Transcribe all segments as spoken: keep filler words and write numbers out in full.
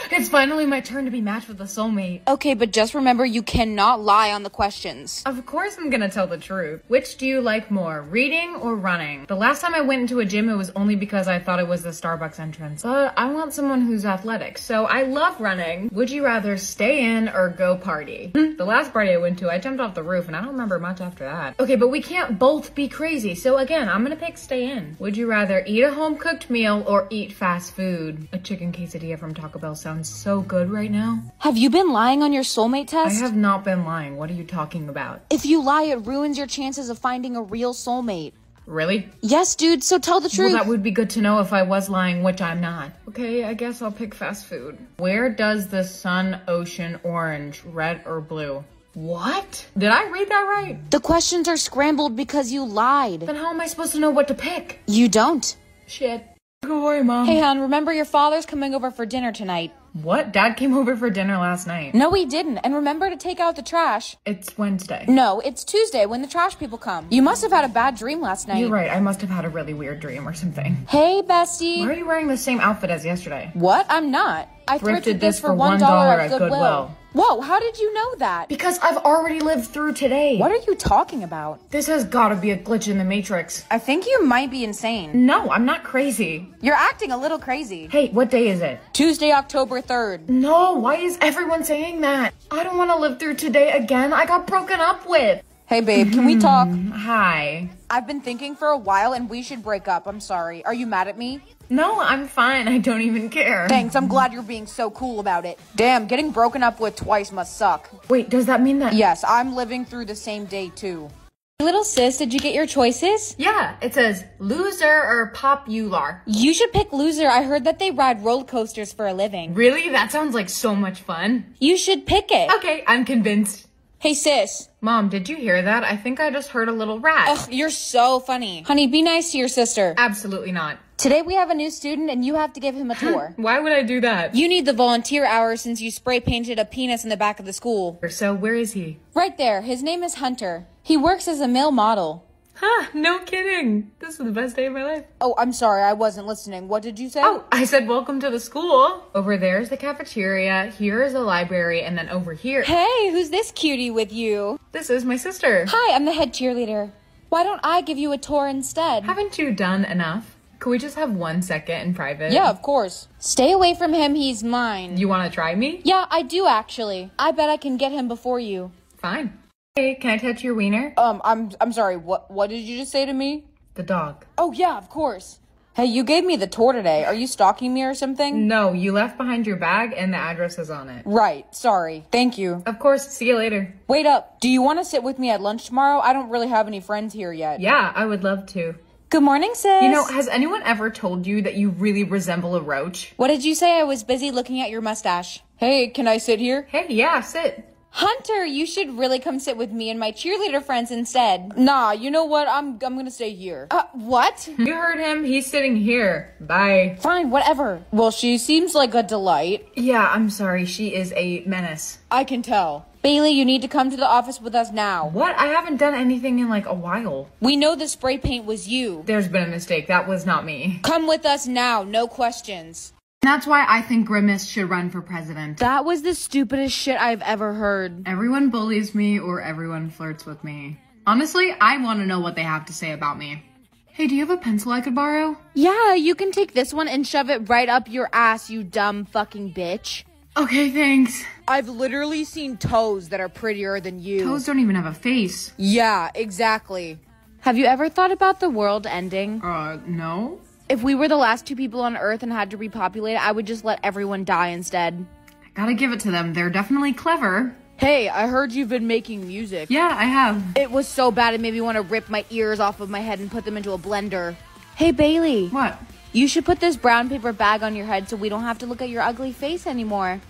It's finally my turn to be matched with a soulmate. Okay, but just remember you cannot lie on the questions. Of course I'm gonna tell the truth. Which do you like more, reading or running? The last time I went into a gym, it was only because I thought it was the Starbucks entrance. But I want someone who's athletic, so I love running. Would you rather stay in or go party? The last party I went to, I jumped off the roof and I don't remember much after that. Okay, but we can't both be crazy, so again, I'm gonna pick stay in. Would you rather eat a home-cooked meal or eat fast food? A chicken quesadilla from Taco Bell sounds so good right now. Have you been lying on your soulmate test? I have not been lying. What are you talking about? If you lie, it ruins your chances of finding a real soulmate. Really? Yes, dude, so tell the truth. Well, that would be good to know if I was lying, which I'm not. Okay, I guess I'll pick fast food. Where does the sun ocean orange, red or blue? What? Did I read that right? The questions are scrambled because you lied. Then how am I supposed to know what to pick? You don't. Shit. Go away, Mom. Hey, hon, remember your father's coming over for dinner tonight. What? Dad came over for dinner last night. No, he didn't. And remember to take out the trash. It's Wednesday. No, it's Tuesday when the trash people come. You must have had a bad dream last night. You're right. I must have had a really weird dream or something. Hey, bestie. Why are you wearing the same outfit as yesterday? What? I'm not. I thrifted, Thrifted this for one dollar at Goodwill. Whoa, how did you know that? Because I've already lived through today. What are you talking about? This has got to be a glitch in the Matrix. I think you might be insane. No, I'm not crazy. You're acting a little crazy. Hey, what day is it? Tuesday, October third. No, why is everyone saying that? I don't want to live through today again. I got broken up with. Hey, babe, can we talk? Hi. I've been thinking for a while and we should break up. I'm sorry. Are you mad at me? No, I'm fine. I don't even care. Thanks. I'm glad you're being so cool about it. Damn, getting broken up with twice must suck. Wait, does that mean that? Yes, I'm living through the same day too. Little sis, did you get your choices? Yeah, it says loser or popular. You should pick loser. I heard that they ride roller coasters for a living. Really? That sounds like so much fun. You should pick it. Okay, I'm convinced. Hey, sis. Mom, did you hear that? I think I just heard a little rat. Ugh, you're so funny. Honey, be nice to your sister. Absolutely not. Today we have a new student and you have to give him a tour. Why would I do that? You need the volunteer hours since you spray painted a penis in the back of the school. So where is he? Right there. His name is Hunter. He works as a male model. Huh, no kidding. This was the best day of my life. Oh, I'm sorry. I wasn't listening. What did you say? Oh, I said welcome to the school. Over there is the cafeteria, here is the library, and then over here. Hey, who's this cutie with you? This is my sister. Hi, I'm the head cheerleader. Why don't I give you a tour instead? Haven't you done enough? Could we just have one second in private? Yeah, of course. Stay away from him. He's mine. You want to try me? Yeah, I do actually. I bet I can get him before you. Fine. Hey, can I touch your wiener? Um, I'm I'm sorry. What what did you just say to me? The dog. Oh yeah, of course. Hey, you gave me the tour today. Are you stalking me or something? No, you left behind your bag and the address is on it. Right. Sorry. Thank you. Of course. See you later. Wait up. Do you want to sit with me at lunch tomorrow? I don't really have any friends here yet. Yeah, I would love to. Good morning, sis. You know, has anyone ever told you that you really resemble a roach? What did you say? I was busy looking at your mustache. Hey, can I sit here? Hey, yeah, sit. Hunter, you should really come sit with me and my cheerleader friends instead. Nah, you know what? I'm I'm gonna stay here. Uh, what? You heard him. He's sitting here. Bye. Fine, whatever. Well, she seems like a delight. Yeah, I'm sorry. She is a menace. I can tell. Bailey, you need to come to the office with us now. What? I haven't done anything in like a while. We know the spray paint was you. There's been a mistake. That was not me. Come with us now, no questions. That's why I think Grimace should run for president. That was the stupidest shit I've ever heard. Everyone bullies me or everyone flirts with me. Honestly, I want to know what they have to say about me. Hey, do you have a pencil I could borrow? Yeah, you can take this one and shove it right up your ass, you dumb fucking bitch. Okay, thanks. I've literally seen toes that are prettier than you. Toes don't even have a face. Yeah, exactly. Have you ever thought about the world ending? Uh, no. If we were the last two people on Earth and had to repopulate, I would just let everyone die instead. I gotta give it to them. They're definitely clever. Hey, I heard you've been making music. Yeah, I have. It was so bad it made me want to rip my ears off of my head and put them into a blender. Hey, Bailey. What? You should put this brown paper bag on your head so we don't have to look at your ugly face anymore.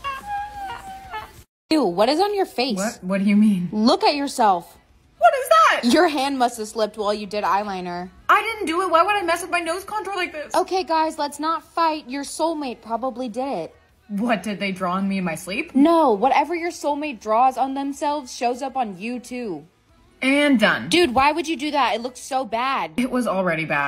Ew, what is on your face? What? What do you mean? Look at yourself. What is that? Your hand must have slipped while you did eyeliner. I didn't do it. Why would I mess with my nose contour like this? Okay, guys, let's not fight. Your soulmate probably did it. What, did they draw on me in my sleep? No, whatever your soulmate draws on themselves shows up on you too. And done. Dude, why would you do that? It looks so bad. It was already bad.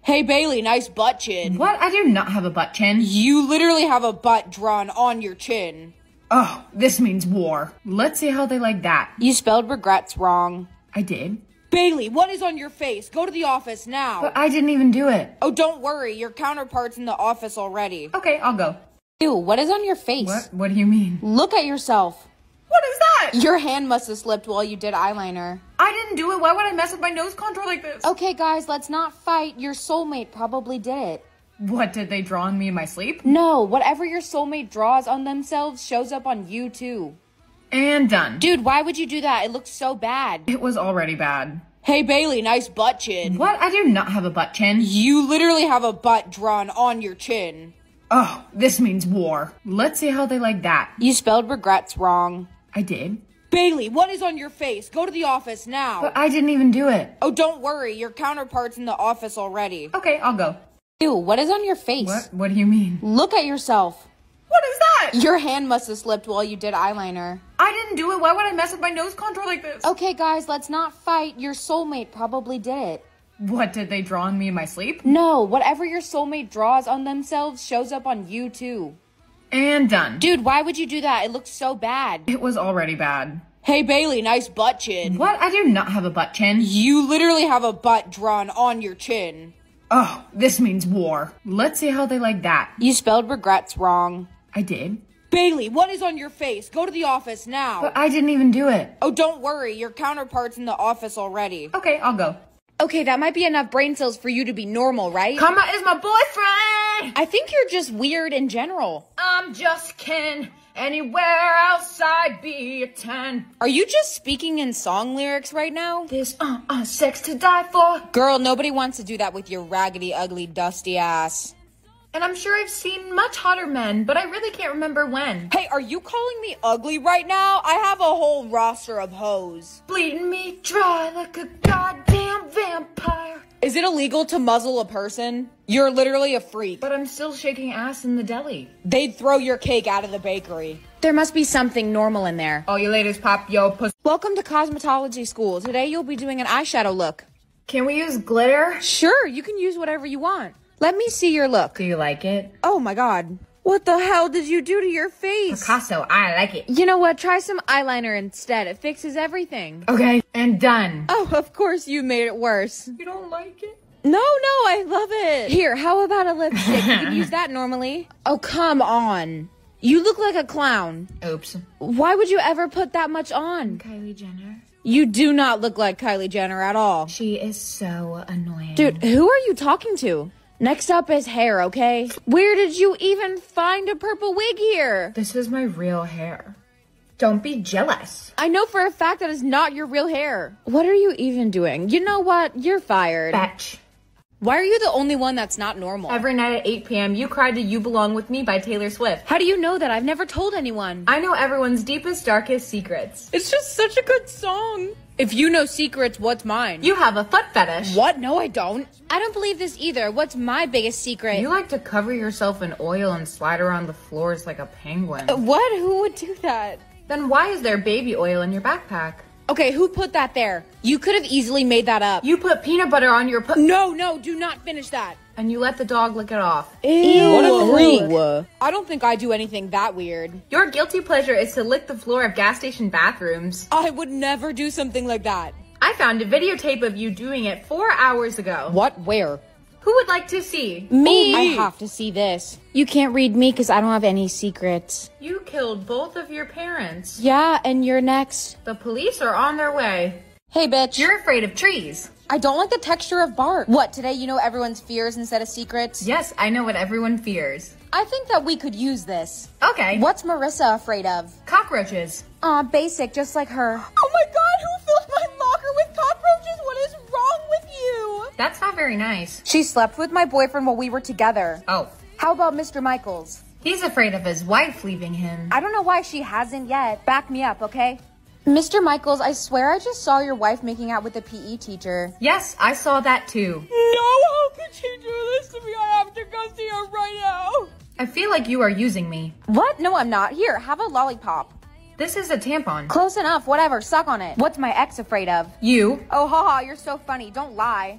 Hey Bailey, nice butt chin. What? I do not have a butt chin. You literally have a butt drawn on your chin. Oh, this means war. Let's see how they like that. You spelled regrets wrong. I did. Bailey, what is on your face? Go to the office now. But I didn't even do it. Oh, don't worry. Your counterpart's in the office already. Okay, I'll go. Ew, what is on your face? What? What do you mean? Look at yourself. What is that? Your hand must have slipped while you did eyeliner. I didn't do it. Why would I mess with my nose contour like this? Okay, guys, let's not fight. Your soulmate probably did it. What, did they draw on me in my sleep? No, whatever your soulmate draws on themselves shows up on you too. And done. Dude, why would you do that? It looks so bad. It was already bad. Hey Bailey, nice butt chin. What? I do not have a butt chin. You literally have a butt drawn on your chin. Oh, this means war. Let's see how they like that. You spelled regrets wrong. I did. Bailey, what is on your face? Go to the office now. But I didn't even do it. Oh, don't worry. Your counterpart's in the office already. Okay, I'll go. Ew, what is on your face? What? What do you mean? Look at yourself. What is that? Your hand must have slipped while you did eyeliner. I didn't do it. Why would I mess with my nose contour like this? Okay, guys, let's not fight. Your soulmate probably did it. What, did they draw on me in my sleep? No, whatever your soulmate draws on themselves shows up on you too. And done. Dude, why would you do that? It looks so bad. It was already bad. Hey Bailey, nice butt chin. What? I do not have a butt chin. You literally have a butt drawn on your chin. Oh, this means war. Let's see how they like that. You spelled regrets wrong. I did. Bailey, what is on your face? Go to the office now. But I didn't even do it. Oh, don't worry. Your counterpart's in the office already. Okay, I'll go. Okay, that might be enough brain cells for you to be normal, right? Karma is my boyfriend! I think you're just weird in general. I'm just Ken. Anywhere else I'd be a ten. Are you just speaking in song lyrics right now? This uh uh sex to die for. Girl, nobody wants to do that with your raggedy, ugly, dusty ass. And I'm sure I've seen much hotter men, but I really can't remember when. Hey, are you calling me ugly right now? I have a whole roster of hoes. Bleeding me dry like a goddamn vampire. Is it illegal to muzzle a person? You're literally a freak. But I'm still shaking ass in the deli. They'd throw your cake out of the bakery. There must be something normal in there. All you ladies pop yo pussy. Welcome to cosmetology school. Today you'll be doing an eyeshadow look. Can we use glitter? Sure, you can use whatever you want. Let me see your look. Do you like it? Oh my god. What the hell did you do to your face? Picasso, I like it. You know what? Try some eyeliner instead. It fixes everything. Okay, and done. Oh, of course you made it worse. You don't like it? No, no, I love it. Here, how about a lipstick? You can use that normally. Oh, come on. You look like a clown. Oops. Why would you ever put that much on? Kylie Jenner. You do not look like Kylie Jenner at all. She is so annoying. Dude, who are you talking to? Next up is hair, okay? Where did you even find a purple wig here? This is my real hair. Don't be jealous. I know for a fact that is not your real hair. What are you even doing? You know what? You're fired. Fetch. Why are you the only one that's not normal? Every night at eight p m you cried to You Belong With Me by Taylor Swift. How do you know that? I've never told anyone. I know everyone's deepest, darkest secrets. It's just such a good song. If you know secrets, what's mine? You have a foot fetish. What? No, I don't. I don't believe this either. What's my biggest secret? You like to cover yourself in oil and slide around the floors like a penguin. What? Who would do that? Then why is there baby oil in your backpack? Okay, who put that there? You could have easily made that up. You put peanut butter on your pu- No, no, do not finish that. And you let the dog lick it off. Ew. What a freak. I don't think I do anything that weird. Your guilty pleasure is to lick the floor of gas station bathrooms. I would never do something like that. I found a videotape of you doing it four hours ago. What? Where? Who would like to see? Me! I have to see this. You can't read me because I don't have any secrets. You killed both of your parents. Yeah, and you're next. The police are on their way. Hey, bitch. You're afraid of trees. I don't like the texture of bark. What, today you know everyone's fears instead of secrets? Yes, I know what everyone fears. I think that we could use this. Okay. What's Marissa afraid of? Cockroaches. Aw, basic, just like her. Oh my god, who filled my locker with cockroaches? What is wrong with you? That's not very nice. She slept with my boyfriend while we were together. Oh. How about Mister Michaels? He's afraid of his wife leaving him. I don't know why she hasn't yet. Back me up, okay? Mister Michaels, I swear I just saw your wife making out with a P E teacher. Yes, I saw that too. No, how could she do this to me? I have to go see her right now. I feel like you are using me. What? No, I'm not. Here, have a lollipop. This is a tampon. Close enough, whatever, suck on it. What's my ex afraid of? You. Oh, haha, you're so funny. Don't lie.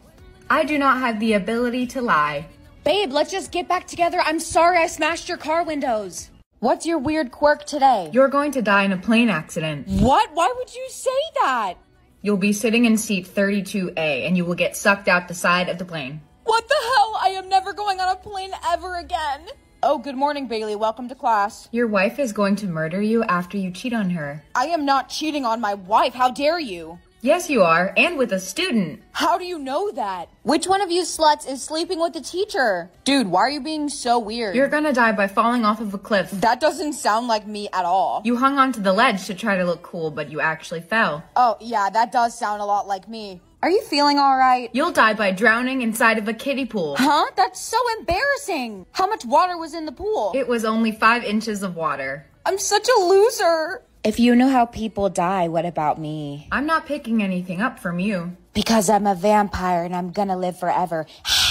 I do not have the ability to lie. Babe, let's just get back together. I'm sorry I smashed your car windows. What's your weird quirk today? You're going to die in a plane accident. What? Why would you say that? You'll be sitting in seat thirty-two A and you will get sucked out the side of the plane. What the hell? I am never going on a plane ever again. Oh, good morning, Bailey. Welcome to class. Your wife is going to murder you after you cheat on her. I am not cheating on my wife. How dare you? Yes, you are, and with a student. How do you know that? Which one of you sluts is sleeping with the teacher? Dude, why are you being so weird? You're gonna die by falling off of a cliff. That doesn't sound like me at all. You hung onto the ledge to try to look cool, but you actually fell. Oh, yeah, that does sound a lot like me. Are you feeling all right? You'll die by drowning inside of a kiddie pool. Huh? That's so embarrassing. How much water was in the pool? It was only five inches of water. I'm such a loser. If you know how people die, what about me? I'm not picking anything up from you. Because I'm a vampire and I'm gonna live forever.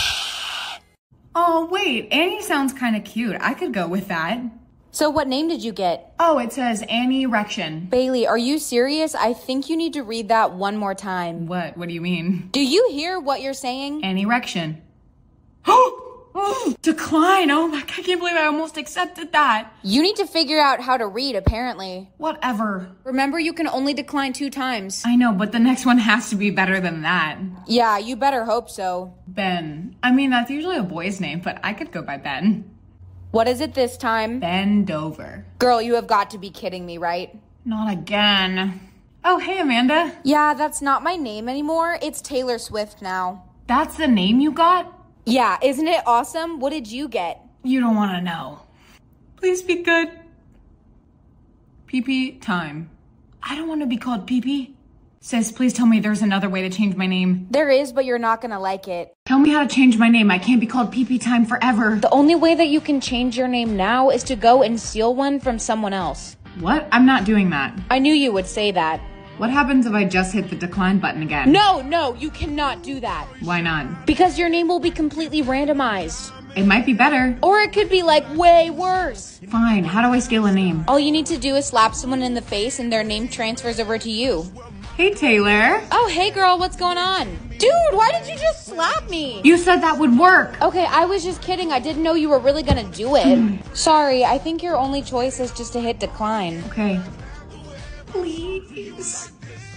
Oh, wait, Annie sounds kind of cute. I could go with that. So what name did you get? Oh, it says Annie Erection. Bailey, are you serious? I think you need to read that one more time. What? What do you mean? Do you hear what you're saying? Annie Erection. Oh, decline. Oh my God, I can't believe I almost accepted that. You need to figure out how to read, apparently. Whatever. Remember, you can only decline two times. I know, but the next one has to be better than that. Yeah, you better hope so. Ben. I mean, that's usually a boy's name, but I could go by Ben. What is it this time? Bend over. Girl, you have got to be kidding me, right? Not again. Oh, hey, Amanda. Yeah, that's not my name anymore. It's Taylor Swift now. That's the name you got? Yeah, isn't it awesome? What did you get? You don't want to know. Please be good. Pee-pee time. I don't want to be called Pee-pee. Sis, please tell me there's another way to change my name. There is, but you're not gonna like it. Tell me how to change my name. I can't be called Pee-pee time forever. The only way that you can change your name now is to go and steal one from someone else. What? I'm not doing that. I knew you would say that. What happens if I just hit the decline button again? No, no, you cannot do that. Why not? Because your name will be completely randomized. It might be better. Or it could be like way worse. Fine, how do I steal a name? All you need to do is slap someone in the face and their name transfers over to you. Hey, Taylor. Oh, hey girl, what's going on? Dude, why did you just slap me? You said that would work. Okay, I was just kidding. I didn't know you were really gonna do it. Sorry, I think your only choice is just to hit decline. Okay. Please.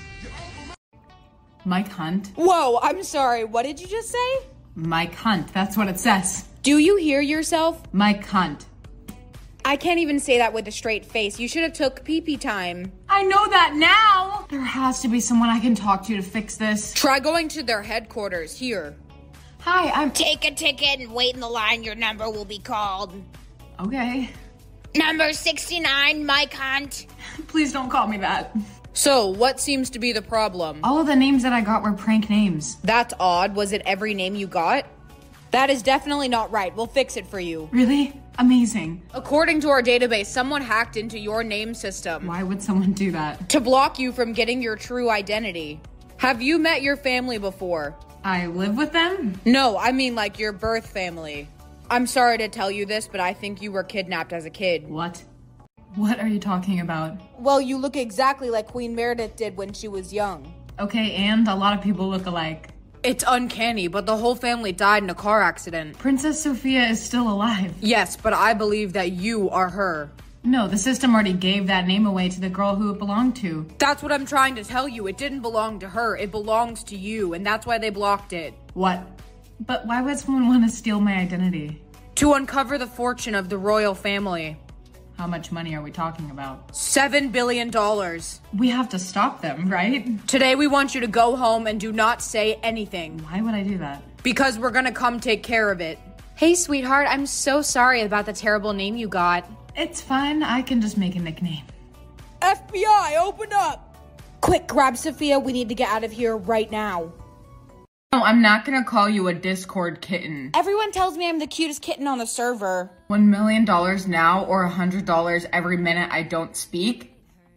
Mike Hunt. Whoa, I'm sorry. What did you just say? Mike Hunt. That's what it says. Do you hear yourself? Mike Hunt. I can't even say that with a straight face. You should have took pee-pee time. I know that now. There has to be someone I can talk to to fix this. Try going to their headquarters here. Hi, I'm... Take a ticket and wait in the line. Your number will be called. Okay. Number sixty-nine, Mike Hunt. Please don't call me that. So, what seems to be the problem? All of the names that I got were prank names. That's odd. Was it every name you got? That is definitely not right. We'll fix it for you. Really? Amazing. According to our database, someone hacked into your name system. Why would someone do that? To block you from getting your true identity. Have you met your family before? I live with them? No, I mean like your birth family. I'm sorry to tell you this, but I think you were kidnapped as a kid. What? What are you talking about? Well, you look exactly like Queen Meredith did when she was young. Okay, and a lot of people look alike. It's uncanny, but the whole family died in a car accident. Princess Sophia is still alive. Yes, but I believe that you are her. No, the system already gave that name away to the girl who it belonged to. That's what I'm trying to tell you. It didn't belong to her. It belongs to you, and that's why they blocked it. What? But why would someone want to steal my identity? To uncover the fortune of the royal family. How much money are we talking about? Seven billion dollars. We have to stop them, right? Today we want you to go home and do not say anything. Why would I do that? Because we're gonna come take care of it. Hey, sweetheart, I'm so sorry about the terrible name you got. It's fine, I can just make a nickname. F B I, open up! Quick, grab Sophia, we need to get out of here right now. No, I'm not gonna call you a Discord kitten. Everyone tells me I'm the cutest kitten on the server. One million dollars now or a hundred dollars every minute I don't speak?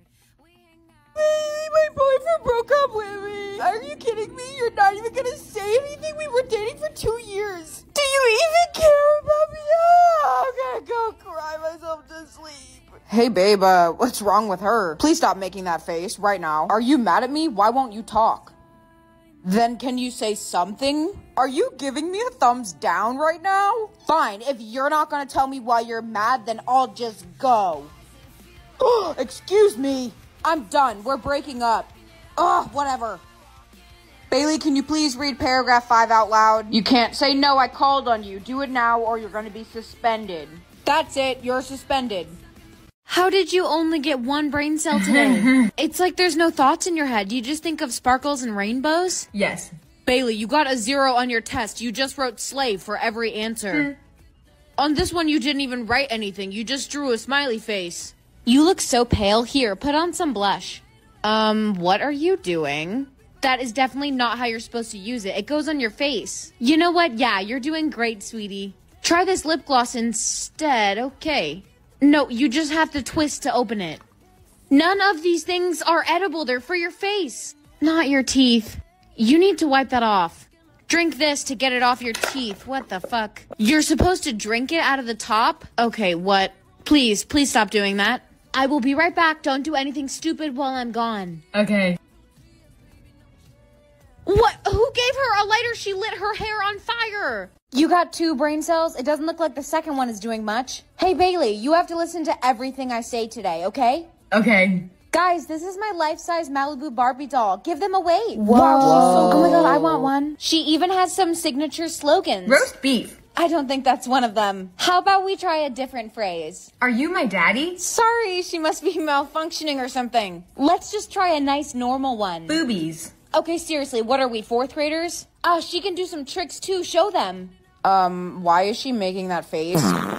My boyfriend broke up with me. Are you kidding me? You're not even gonna say anything? We were dating for two years. Do you even care about me? Oh, I'm gonna go cry myself to sleep. Hey, babe, uh, what's wrong with her? Please stop making that face right now. Are you mad at me? Why won't you talk? Then can you say something? Are you giving me a thumbs down right now? Fine, if you're not gonna tell me why you're mad, then I'll just go. Excuse me. I'm done. We're breaking up. Ugh, whatever. Bailey, can you please read paragraph five out loud? You can't say no, I called on you. Do it now or you're gonna be suspended. That's it, you're suspended. How did you only get one brain cell today? It's like there's no thoughts in your head. You just think of sparkles and rainbows? Yes. Bailey, you got a zero on your test. You just wrote slave for every answer. Hmm. On this one, you didn't even write anything. You just drew a smiley face. You look so pale. Here, put on some blush. Um, what are you doing? That is definitely not how you're supposed to use it. It goes on your face. You know what? Yeah, you're doing great, sweetie. Try this lip gloss instead. Okay. No, you just have to twist to open it. None of these things are edible. They're for your face, not your teeth. You need to wipe that off. Drink this to get it off your teeth. What the fuck? You're supposed to drink it out of the top? Okay, what? Please, please stop doing that. I will be right back. Don't do anything stupid while I'm gone. Okay. What? Who gave her a lighter? She lit her hair on fire. You got two brain cells? It doesn't look like the second one is doing much. Hey, Bailey, you have to listen to everything I say today, okay? Okay. Guys, this is my life-size Malibu Barbie doll. Give them away. Whoa. Wow, she's so cool. Oh my god, I want one. She even has some signature slogans. Roast beef. I don't think that's one of them. How about we try a different phrase? Are you my daddy? Sorry, she must be malfunctioning or something. Let's just try a nice normal one. Boobies. Okay, seriously, what are we, fourth graders? Oh, she can do some tricks too. Show them. Um, why is she making that face?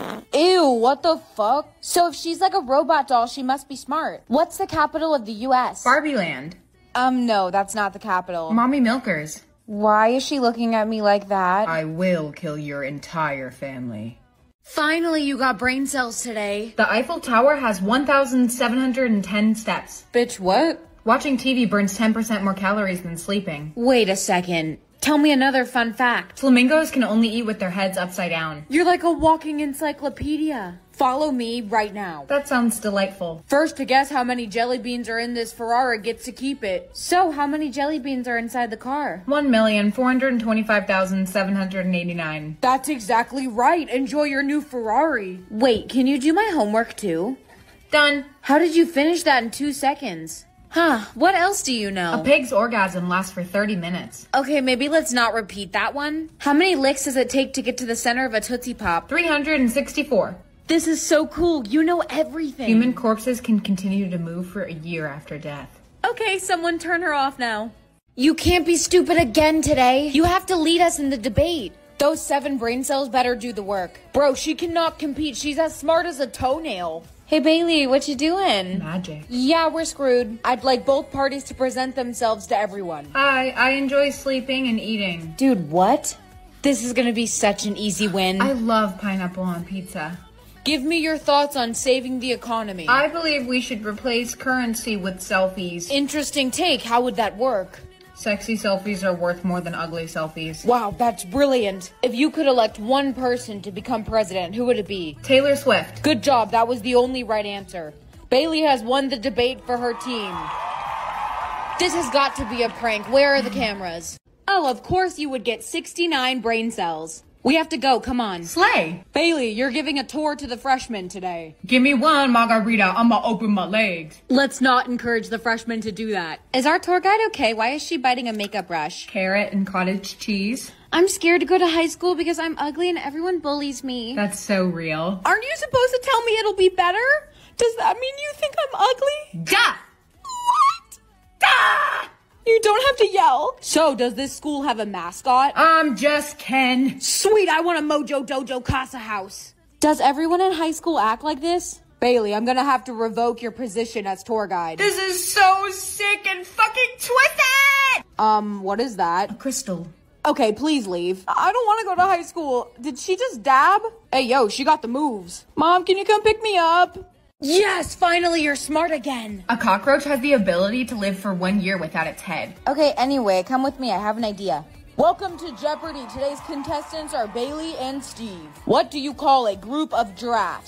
Ew, what the fuck? So if she's like a robot doll, she must be smart. What's the capital of the U S? Barbie Land. Um, no, that's not the capital. Mommy Milkers. Why is she looking at me like that? I will kill your entire family. Finally, you got brain cells today. The Eiffel Tower has one thousand seven hundred ten steps. Bitch, what? Watching T V burns ten percent more calories than sleeping. Wait a second. Tell me another fun fact. Flamingos can only eat with their heads upside down. You're like a walking encyclopedia. Follow me right now. That sounds delightful. First to guess how many jelly beans are in this Ferrari gets to keep it. So, how many jelly beans are inside the car? one million four hundred twenty-five thousand seven hundred eighty-nine. That's exactly right. Enjoy your new Ferrari. Wait, can you do my homework too? Done. How did you finish that in two seconds? Huh, what else do you know? A pig's orgasm lasts for thirty minutes. Okay, maybe let's not repeat that one. How many licks does it take to get to the center of a Tootsie Pop? three hundred sixty-four. This is so cool. You know everything. Human corpses can continue to move for a year after death. Okay, someone turn her off now. You can't be stupid again today. You have to lead us in the debate. Those seven brain cells better do the work. Bro, she cannot compete. She's as smart as a toenail. Hey, Bailey, what you doing? Magic. Yeah, we're screwed. I'd like both parties to present themselves to everyone. Hi, I enjoy sleeping and eating. Dude, what? This is gonna be such an easy win. I love pineapple on pizza. Give me your thoughts on saving the economy. I believe we should replace currency with selfies. Interesting take. How would that work? Sexy selfies are worth more than ugly selfies. Wow, that's brilliant. If you could elect one person to become president, who would it be? Taylor Swift. Good job. That was the only right answer. Bailey has won the debate for her team. This has got to be a prank. Where are the cameras? Oh, of course you would get sixty-nine brain cells. We have to go. Come on. Slay. Bailey, you're giving a tour to the freshmen today. Give me one margarita. I'ma open my legs. Let's not encourage the freshmen to do that. Is our tour guide okay? Why is she biting a makeup brush? Carrot and cottage cheese. I'm scared to go to high school because I'm ugly and everyone bullies me. That's so real. Aren't you supposed to tell me it'll be better? Does that mean you think I'm ugly? Duh! What? Duh! You don't have to yell. So, does this school have a mascot? I'm just Ken. Sweet, I want a Mojo Dojo Casa house. Does everyone in high school act like this? Bailey, I'm gonna have to revoke your position as tour guide. This is so sick and fucking twisted! Um, what is that? A crystal. Okay, please leave. I don't want to go to high school. Did she just dab? Hey, yo, she got the moves. Mom, can you come pick me up? Yes, finally you're smart again. A cockroach has the ability to live for one year without its head. Okay, anyway, come with me. I have an idea. Welcome to Jeopardy! Today's contestants are Bailey and Steve. What do you call a group of giraffes?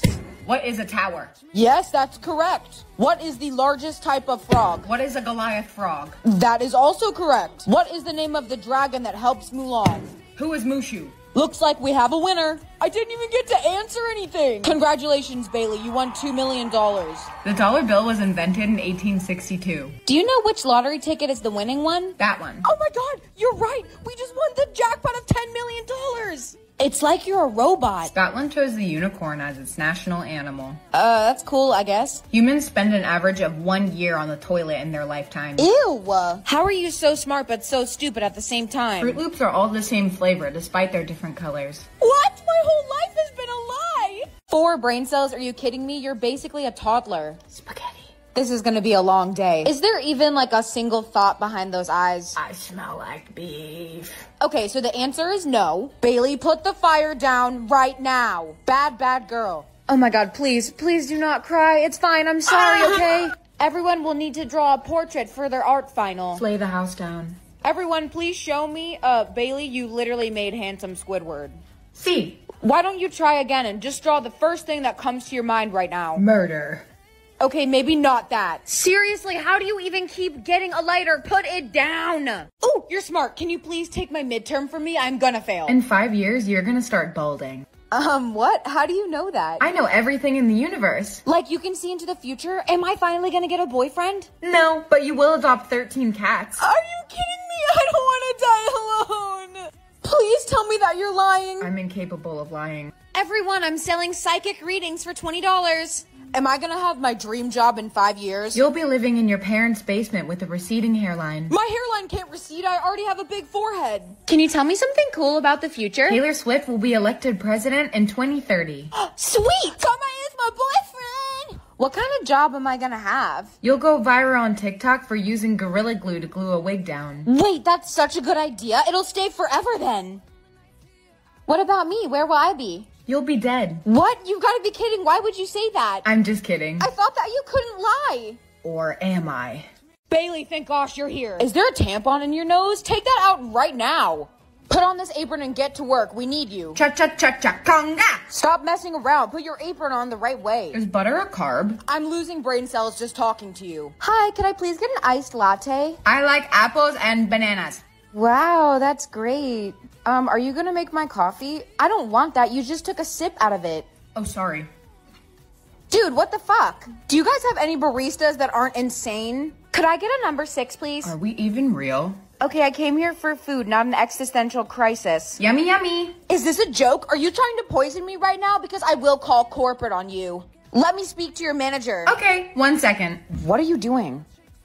What is a tower? Yes, that's correct. What is the largest type of frog? What is a Goliath frog? That is also correct. What is the name of the dragon that helps Mulan? Who is Mushu? Looks like we have a winner. I didn't even get to answer anything. Congratulations, Bailey. You won two million dollars. The dollar bill was invented in eighteen sixty-two. Do you know which lottery ticket is the winning one? That one. Oh my god, you're right. We just won the jackpot of ten million dollars. It's like you're a robot. Scotland chose the unicorn as its national animal. Uh, that's cool, I guess. Humans spend an average of one year on the toilet in their lifetime. Ew. How are you so smart but so stupid at the same time? Fruit Loops are all the same flavor, despite their different colors. What? My whole life has been a lie. Four brain cells? Are you kidding me? You're basically a toddler. Spaghetti. This is gonna be a long day. Is there even like a single thought behind those eyes? I smell like beef. Okay, so the answer is no. Bailey, put the fire down right now. Bad, bad girl. Oh my god, please, please do not cry. It's fine, I'm sorry, okay? Everyone will need to draw a portrait for their art final. Slay the house down. Everyone, please show me. Uh, Bailey, you literally made handsome Squidward. C. Why don't you try again and just draw the first thing that comes to your mind right now? Murder. Okay, maybe not that. Seriously, how do you even keep getting a lighter? Put it down. Oh, you're smart. Can you please take my midterm from me? I'm gonna fail. In five years, you're gonna start balding. Um, what? How do you know that? I know everything in the universe. Like you can see into the future? Am I finally gonna get a boyfriend? No, but you will adopt thirteen cats. Are you kidding me? I don't want to die alone. Please tell me that you're lying. I'm incapable of lying. Everyone, I'm selling psychic readings for twenty dollars. Am I gonna have my dream job in five years? You'll be living in your parents' basement with a receding hairline. My hairline can't recede. I already have a big forehead. Can you tell me something cool about the future? Taylor Swift will be elected president in twenty thirty. Sweet! Come on, it's my boyfriend! What kind of job am I gonna have? You'll go viral on TikTok for using Gorilla Glue to glue a wig down. Wait, that's such a good idea. It'll stay forever then. What about me? Where will I be? You'll be dead. What? You've got to be kidding. Why would you say that? I'm just kidding. I thought that you couldn't lie. Or am I? Bailey, thank gosh you're here. Is there a tampon in your nose? Take that out right now. Put on this apron and get to work. We need you. Cha-cha-cha-cha-conga! Stop messing around. Put your apron on the right way. Is butter a carb? I'm losing brain cells just talking to you. Hi, could I please get an iced latte? I like apples and bananas. Wow, that's great. Um, are you gonna make my coffee? I don't want that. You just took a sip out of it. Oh, sorry. Dude, what the fuck? Do you guys have any baristas that aren't insane? Could I get a number six, please? Are we even real? Okay, I came here for food, not an existential crisis. Yummy, yummy. Is this a joke? Are you trying to poison me right now? Because I will call corporate on you. Let me speak to your manager. Okay, one second. What are you doing?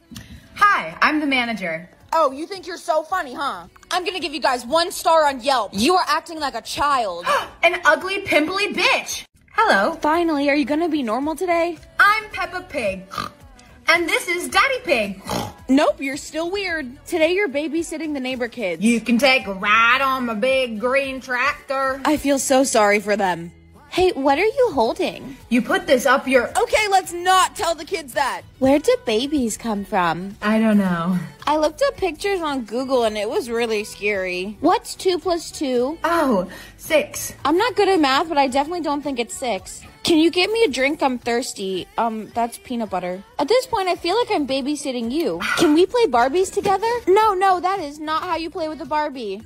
Hi, I'm the manager. Oh, you think you're so funny, huh? I'm gonna give you guys one star on Yelp. You are acting like a child. An ugly, pimply bitch. Hello, Finally, are you gonna be normal today? I'm Peppa Pig. And this is Daddy Pig. Nope, you're still weird. Today you're babysitting the neighbor kids. You can take a ride on my big green tractor. I feel so sorry for them. Hey, what are you holding? You put this up your... Okay, let's not tell the kids that. Where do babies come from? I don't know. I looked up pictures on Google and it was really scary. What's two plus two? Oh, six. I'm not good at math, but I definitely don't think it's six. Can you get me a drink? I'm thirsty. Um, that's peanut butter. At this point, I feel like I'm babysitting you. Can we play Barbies together? No, no, that is not how you play with a Barbie.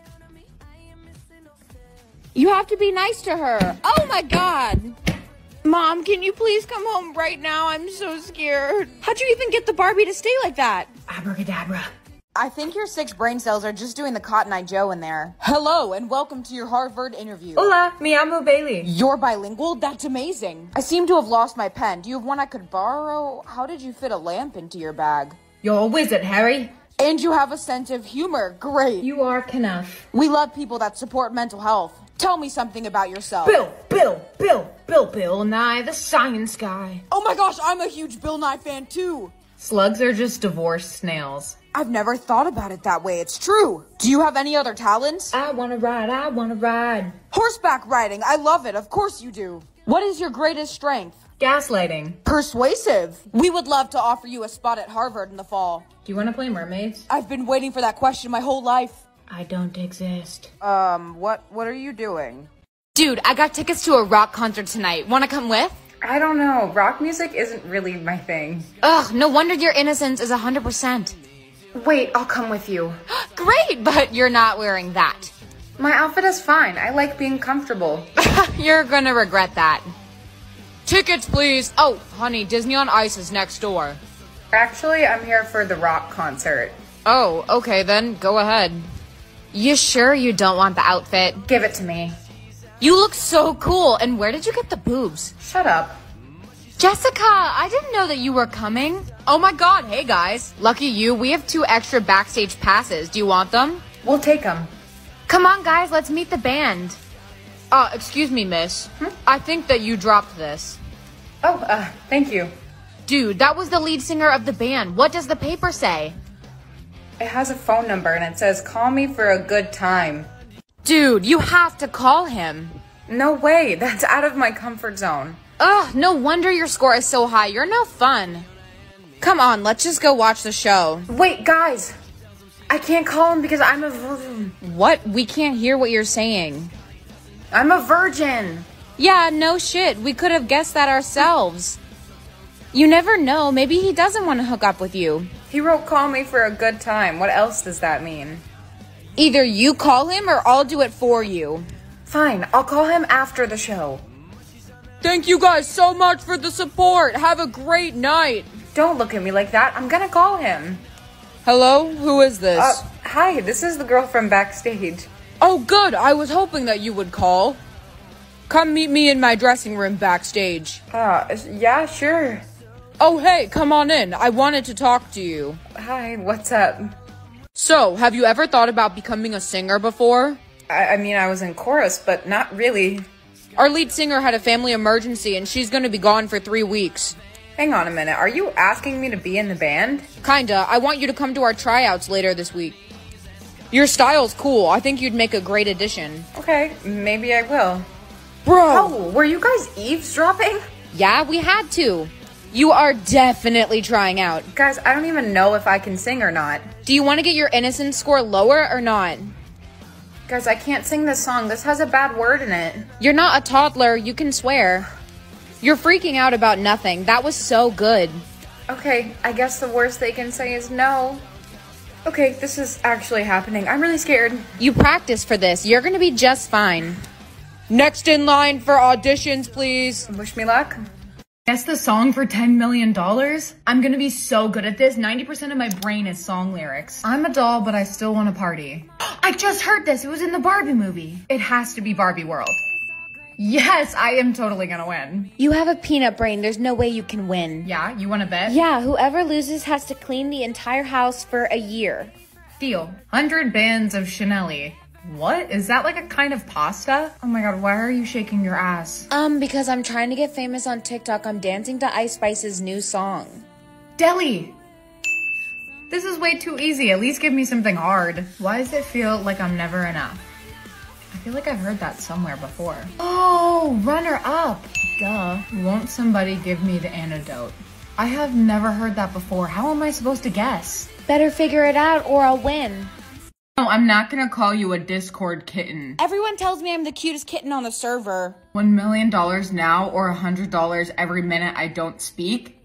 You have to be nice to her. Oh my God. Mom, can you please come home right now? I'm so scared. How'd you even get the Barbie to stay like that? Abracadabra. I think your six brain cells are just doing the Cotton Eye Joe in there. Hello, and welcome to your Harvard interview. Hola, mi amo Bailey. You're bilingual? That's amazing. I seem to have lost my pen. Do you have one I could borrow? How did you fit a lamp into your bag? You're a wizard, Harry. And you have a sense of humor. Great. You are Knuff. We love people that support mental health. Tell me something about yourself. Bill, Bill, Bill, Bill, Bill Nye, the science guy. Oh my gosh, I'm a huge Bill Nye fan too. Slugs are just divorced snails. I've never thought about it that way. It's true. Do you have any other talents? I wanna ride, I wanna ride. Horseback riding. I love it. Of course you do. What is your greatest strength? Gaslighting. Persuasive. We would love to offer you a spot at Harvard in the fall. Do you wanna play mermaids? I've been waiting for that question my whole life. I don't exist. Um, what, what are you doing? Dude, I got tickets to a rock concert tonight. Wanna come with? I don't know. Rock music isn't really my thing. Ugh, no wonder your innocence is one hundred percent. Wait, I'll come with you. Great, but you're not wearing that. My outfit is fine. I like being comfortable. You're gonna regret that. Tickets, please. Oh, honey, Disney on Ice is next door. Actually, I'm here for the rock concert. Oh, okay then, go ahead. You sure you don't want the outfit? Give it to me. You look so cool, and where did you get the boobs? Shut up. Jessica, I didn't know that you were coming. Oh my god, hey guys. Lucky you, we have two extra backstage passes. Do you want them? We'll take them. Come on guys, let's meet the band. Uh, excuse me, miss. Hmm? I think that you dropped this. Oh, uh, thank you. Dude, that was the lead singer of the band. What does the paper say? It has a phone number and it says, call me for a good time. Dude, you have to call him. No way, that's out of my comfort zone. Ugh, no wonder your score is so high. You're no fun. Come on, let's just go watch the show. Wait, guys. I can't call him because I'm a virgin. What? We can't hear what you're saying. I'm a virgin. Yeah, no shit. We could have guessed that ourselves. You never know. Maybe he doesn't want to hook up with you. He wrote call me for a good time. What else does that mean? Either you call him or I'll do it for you. Fine, I'll call him after the show. Thank you guys so much for the support. Have a great night. Don't look at me like that. I'm gonna call him. Hello? Who is this? Uh, hi, this is the girl from backstage. Oh, good. I was hoping that you would call. Come meet me in my dressing room backstage. Uh, yeah, sure. Oh, hey, come on in. I wanted to talk to you. Hi, what's up? So, have you ever thought about becoming a singer before? I, I mean, I was in chorus, but not really. Our lead singer had a family emergency and she's gonna be gone for three weeks. Hang on a minute, are you asking me to be in the band? Kinda. I want you to come to our tryouts later this week. Your style's cool. I think you'd make a great addition. Okay, maybe I will. Bro! Oh, were you guys eavesdropping? Yeah, we had to. You are definitely trying out. Guys, I don't even know if I can sing or not. Do you want to get your innocence score lower or not? Guys, I can't sing this song. This has a bad word in it. You're not a toddler. You can swear. You're freaking out about nothing. That was so good. Okay, I guess the worst they can say is no. Okay, this is actually happening. I'm really scared. You practiced for this. You're gonna be just fine. Next in line for auditions, please. Wish me luck. Guess the song for ten million dollars? I'm gonna be so good at this. ninety percent of my brain is song lyrics. I'm a doll, but I still want to party. I just heard this. It was in the Barbie movie. It has to be Barbie World. Yes, I am totally gonna win. You have a peanut brain. There's no way you can win. Yeah, you wanna bet? Yeah, whoever loses has to clean the entire house for a year. Deal. one hundred bands of Chanel. What? Is that like a kind of pasta? Oh my god, why are you shaking your ass? Um, because I'm trying to get famous on TikTok. I'm dancing to Ice Spice's new song. Deli! This is way too easy. At least give me something hard. Why does it feel like I'm never enough? I feel like I've heard that somewhere before. Oh, runner up. Duh. Won't somebody give me the antidote? I have never heard that before. How am I supposed to guess? Better figure it out or I'll win. No, I'm not gonna call you a Discord kitten. Everyone tells me I'm the cutest kitten on the server. One million dollars now or a hundred dollars every minute I don't speak?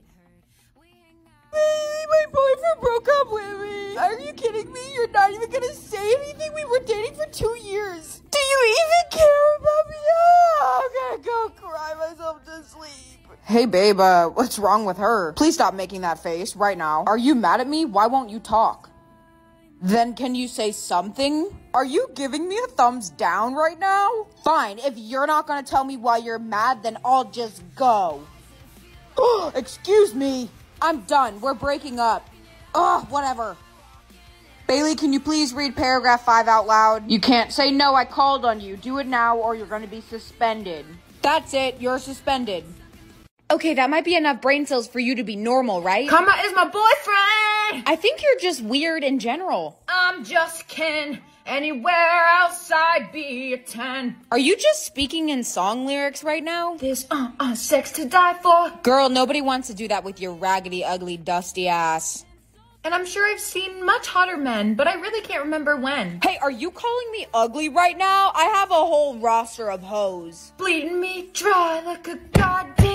My boyfriend broke up with me. Are you kidding me? You're not even gonna say anything? We were dating for two years. Do you even care about me? Oh, I'm gonna go cry myself to sleep. Hey babe, uh, what's wrong with her? Please stop making that face right now. Are you mad at me? Why won't you talk? Then can you say something? Are you giving me a thumbs down right now? Fine, if you're not gonna tell me why you're mad, then I'll just go. Excuse me. I'm done. We're breaking up. Ugh, whatever. Bailey, can you please read paragraph five out loud? You can't say no, I called on you. Do it now or you're gonna be suspended. That's it, you're suspended. Okay, that might be enough brain cells for you to be normal, right? Karma is my boyfriend! I think you're just weird in general. I'm just Ken. Anywhere else I'd be a ten. Are you just speaking in song lyrics right now? This uh uh sex to die for. Girl, nobody wants to do that with your raggedy, ugly, dusty ass. And I'm sure I've seen much hotter men, but I really can't remember when. Hey, are you calling me ugly right now? I have a whole roster of hoes. Bleeding me dry like a goddamn vein.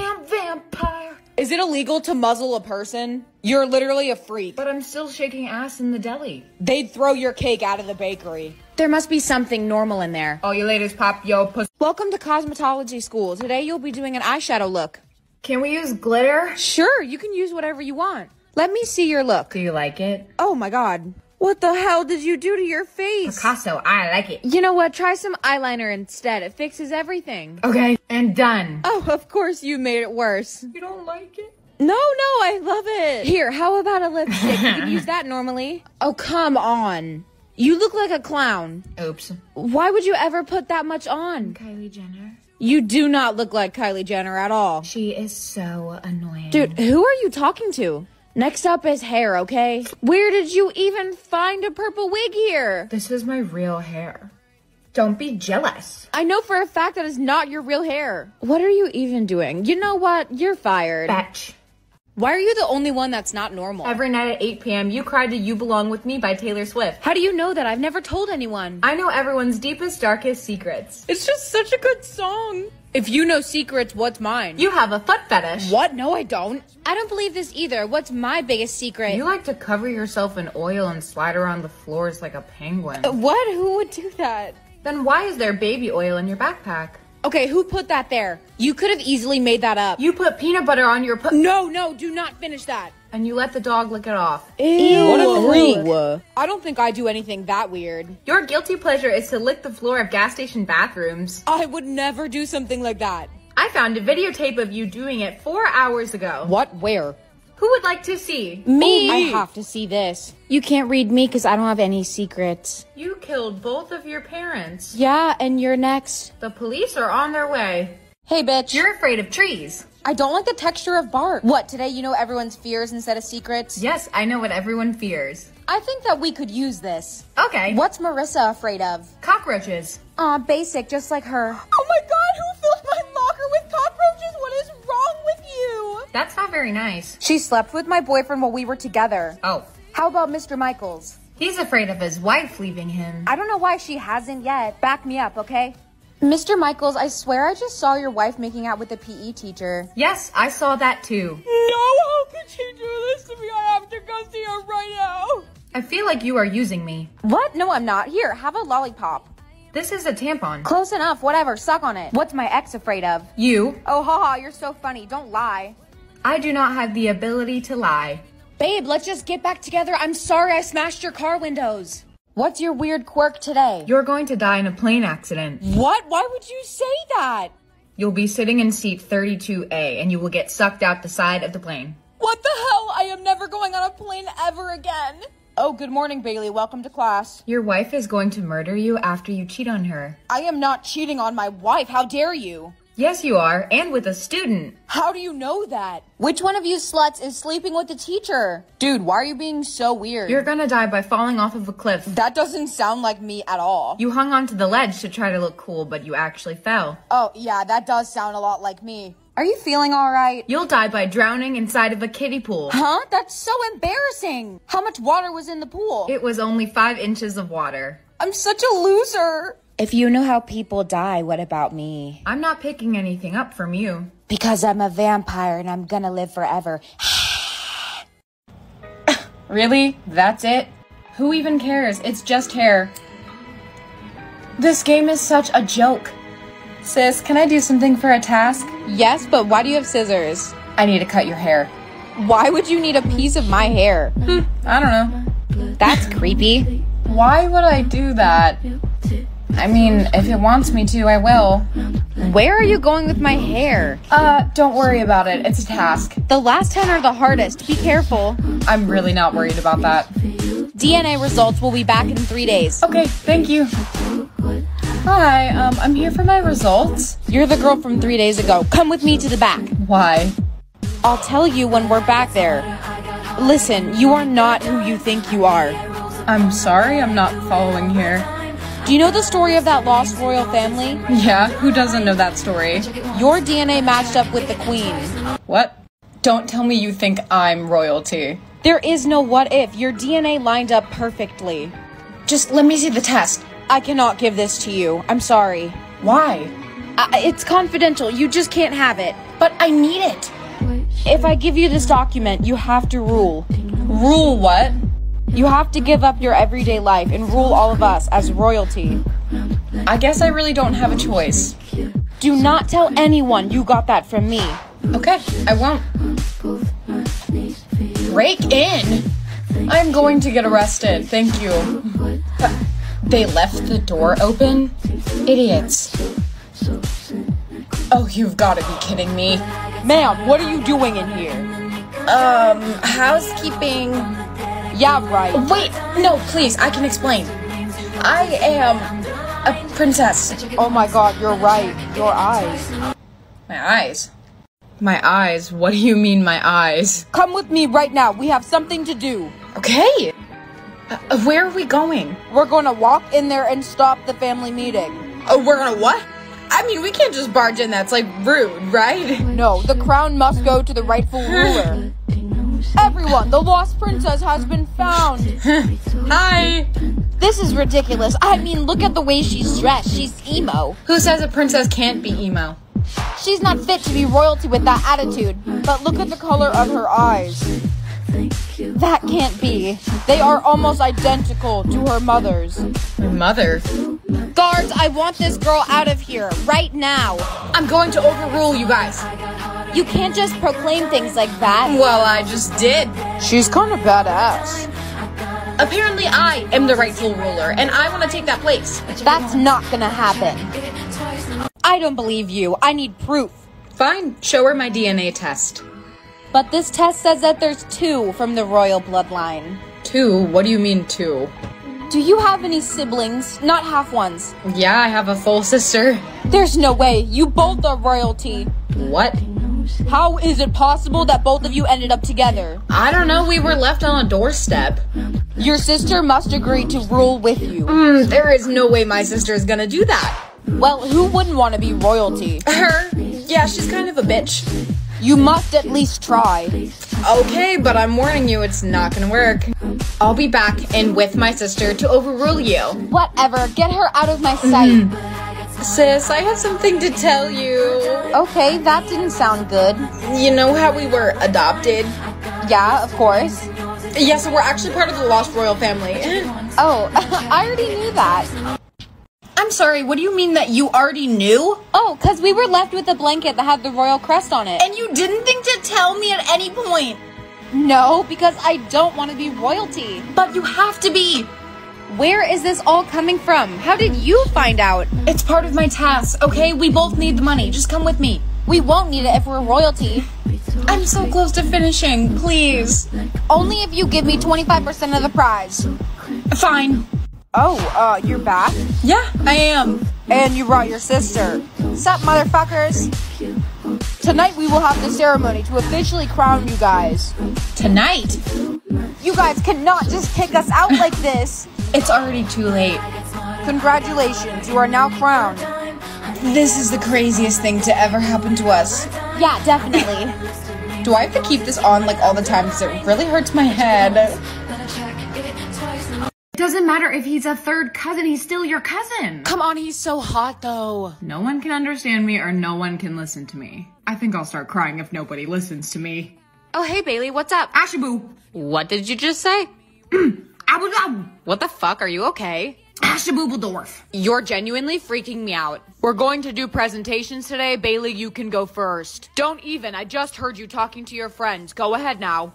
vampire. Is it illegal to muzzle a person? You're literally a freak. But I'm still shaking ass in the deli. They'd throw your cake out of the bakery. There must be something normal in there. All you ladies pop yo pussy. Welcome to cosmetology school. Today you'll be doing an eyeshadow look. Can we use glitter? Sure, you can use whatever you want. Let me see your look. Do you like it? Oh my god. What the hell did you do to your face? Picasso, I like it. You know what? Try some eyeliner instead. It fixes everything. Okay, and done. Oh, of course you made it worse. You don't like it? No, no, I love it. Here, how about a lipstick? You can use that normally. Oh, come on. You look like a clown. Oops. Why would you ever put that much on? Kylie Jenner. You do not look like Kylie Jenner at all. She is so annoying. Dude, who are you talking to? Next up is hair, okay? Where did you even find a purple wig here? This is my real hair. Don't be jealous. I know for a fact that is not your real hair. What are you even doing? You know what? You're fired. Fetch. Why are you the only one that's not normal? Every night at eight p m, you cry to You Belong With Me by Taylor Swift. How do you know that? I've never told anyone. I know everyone's deepest, darkest secrets. It's just such a good song. If you know secrets, what's mine? You have a foot fetish. What? No, I don't. I don't believe this either. What's my biggest secret? You like to cover yourself in oil and slide around the floors like a penguin. What? Who would do that? Then why is there baby oil in your backpack? Okay, who put that there? You could have easily made that up. You put peanut butter on your pu- No, no, do not finish that. And you let the dog lick it off. Ew. What a freak. I don't think I do anything that weird. Your guilty pleasure is to lick the floor of gas station bathrooms. I would never do something like that. I found a videotape of you doing it four hours ago. What? Where? Who would like to see? Me! I have to see this. You can't read me because I don't have any secrets. You killed both of your parents. Yeah, and you're next. The police are on their way. Hey, bitch. You're afraid of trees. I don't like the texture of bark. What, today you know everyone's fears instead of secrets? Yes, I know what everyone fears. I think that we could use this. Okay. What's Marissa afraid of? Cockroaches. Aw, basic, just like her. Oh my god, who filled my locker with cockroaches? What is wrong with you? That's not very nice. She slept with my boyfriend while we were together. Oh. How about Mister Michaels? He's afraid of his wife leaving him. I don't know why she hasn't yet. Back me up, okay? Mister Michaels, I swear I just saw your wife making out with the P E teacher. Yes, I saw that too. No, how could she do this to me? I have to go see her right now. I feel like you are using me. What? No, I'm not. Here, have a lollipop. This is a tampon. Close enough, whatever, suck on it. What's my ex afraid of? You. Oh, haha, you're so funny. Don't lie. I do not have the ability to lie. Babe, let's just get back together. I'm sorry I smashed your car windows. What's your weird quirk today? You're going to die in a plane accident. What? Why would you say that? You'll be sitting in seat thirty-two A and you will get sucked out the side of the plane. What the hell? I am never going on a plane ever again. Oh, good morning, Bailey. Welcome to class. Your wife is going to murder you after you cheat on her. I am not cheating on my wife. How dare you? Yes, you are, and with a student. How do you know that? Which one of you sluts is sleeping with the teacher? Dude, why are you being so weird? You're gonna die by falling off of a cliff. That doesn't sound like me at all. You hung onto the ledge to try to look cool, but you actually fell. Oh, yeah, that does sound a lot like me. Are you feeling all right? You'll die by drowning inside of a kiddie pool. Huh? That's so embarrassing. How much water was in the pool? It was only five inches of water. I'm such a loser. If you know how people die, what about me? I'm not picking anything up from you. Because I'm a vampire and I'm gonna live forever. Really? That's it? Who even cares? It's just hair. This game is such a joke. Sis, can I do something for a task? Yes, but why do you have scissors? I need to cut your hair. Why would you need a piece of my hair? Hmm, I don't know. That's creepy. Why would I do that? I mean, if it wants me to, I will. Where are you going with my hair? Uh, don't worry about it. It's a task. The last ten are the hardest. Be careful. I'm really not worried about that. D N A results will be back in three days. Okay, thank you. Hi, um, I'm here for my results. You're the girl from three days ago. Come with me to the back. Why? I'll tell you when we're back there. Listen, you are not who you think you are. I'm sorry, I'm not following here. Do you know the story of that lost royal family? Yeah, who doesn't know that story? Your D N A matched up with the queen. What? Don't tell me you think I'm royalty. There is no what if. Your D N A lined up perfectly. Just let me see the test. I cannot give this to you. I'm sorry. Why? I, it's confidential. You just can't have it. But I need it. If I give you this document, you have to rule. Rule what? You have to give up your everyday life and rule all of us as royalty. I guess I really don't have a choice. Do not tell anyone you got that from me. Okay, I won't. Break in? I'm going to get arrested, thank you. Uh, they left the door open? Idiots. Oh, you've got to be kidding me. Ma'am, what are you doing in here? Um, housekeeping. Yeah, right. Wait, no, please, I can explain. I am a princess. Oh my god, you're right. Your eyes. My eyes? My eyes? What do you mean, my eyes? Come with me right now. We have something to do. Okay. Uh, where are we going? We're gonna walk in there and stop the family meeting. Oh, we're gonna what? I mean, we can't just barge in. That's, like, rude, right? No, the crown must go to the rightful ruler. Everyone, the lost princess has been found. Hi. This is ridiculous. I mean, look at the way she's dressed. She's emo. Who says a princess can't be emo? She's not fit to be royalty with that attitude. But look at the color of her eyes. That can't be. They are almost identical to her mother's. My mother? Guards, I want this girl out of here, right now. I'm going to overrule you guys. You can't just proclaim things like that. Well, I just did. She's kind of badass. Apparently, I am the rightful ruler, and I want to take that place. That's not gonna happen. I don't believe you. I need proof. Fine, show her my D N A test. But this test says that there's two from the royal bloodline. Two? What do you mean two? Do you have any siblings? Not half ones. Yeah, I have a full sister. There's no way. You both are royalty. What? How is it possible that both of you ended up together? I don't know, we were left on a doorstep. Your sister must agree to rule with you. Mm, there is no way my sister is gonna do that. Well, who wouldn't want to be royalty? Her? Yeah, she's kind of a bitch. You must at least try. Okay, but I'm warning you, it's not gonna work. I'll be back and with my sister to overrule you. Whatever, get her out of my sight. Sis, I have something to tell you. Okay, that didn't sound good. You know how we were adopted? Yeah, of course. Yeah, so we're actually part of the Lost Royal family. Oh, I already knew that. I'm sorry, what do you mean that you already knew? Oh, because we were left with a blanket that had the royal crest on it. And you didn't think to tell me at any point? No, because I don't want to be royalty. But you have to be. Where is this all coming from? How did you find out? It's part of my task, okay? We both need the money. Just come with me. We won't need it if we're royalty. I'm so close to finishing, please. Only if you give me twenty-five percent of the prize. Fine. Oh, uh, you're back? Yeah, I am. And you brought your sister. Sup, motherfuckers? Tonight we will have the ceremony to officially crown you guys. Tonight? You guys cannot just kick us out like this. It's already too late. Congratulations, you are now crowned. This is the craziest thing to ever happen to us. Yeah, definitely. Do I have to keep this on like all the time because it really hurts my head? It doesn't matter if he's a third cousin, he's still your cousin. Come on, he's so hot though. No one can understand me or no one can listen to me. I think I'll start crying if nobody listens to me. Oh, hey Bailey, what's up? Ashaboo. What did you just say? Abu Dhabi. What the fuck? Are you okay? Ashaboobledorf. You're genuinely freaking me out. We're going to do presentations today. Bailey, you can go first. Don't even. I just heard you talking to your friends. Go ahead now.